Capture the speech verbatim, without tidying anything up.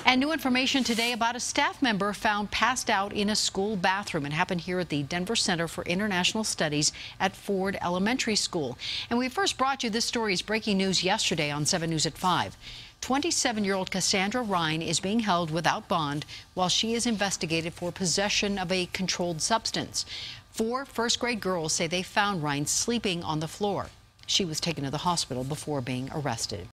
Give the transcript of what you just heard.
And new information today about a staff member found passed out in a school bathroom. It happened here at the Denver Center for International Studies at Ford Elementary School. And we first brought you this story as breaking news yesterday on seven News at five. twenty-seven-year-old Cassandra Ryan is being held without bond while she is investigated for possession of a controlled substance. Four first-grade girls say they found Ryan sleeping on the floor. She was taken to the hospital before being arrested.